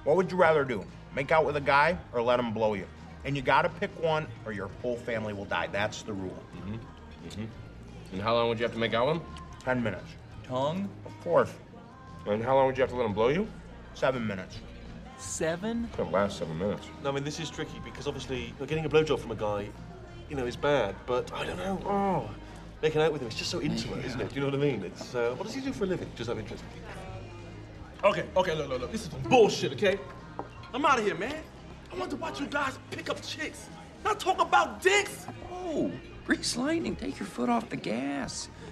What would you rather do? Make out with a guy or let him blow you? And you gotta pick one or your whole family will die. That's the rule. And how long would you have to make out with him? 10 minutes. Tongue? Of course. And how long would you have to let him blow you? 7 minutes. 7? Couldn't last 7 minutes. No, I mean, this is tricky because obviously getting a blowjob from a guy, is bad. But I don't know. Oh, making out with him, it's just so intimate, isn't it? Do you know what I mean? It's what does he do for a living? Just out of interest. Okay, look. This is some bullshit, okay? I'm out of here, man. I want to watch you guys pick up chicks, not talk about dicks. Oh, Grease Lightning, take your foot off the gas.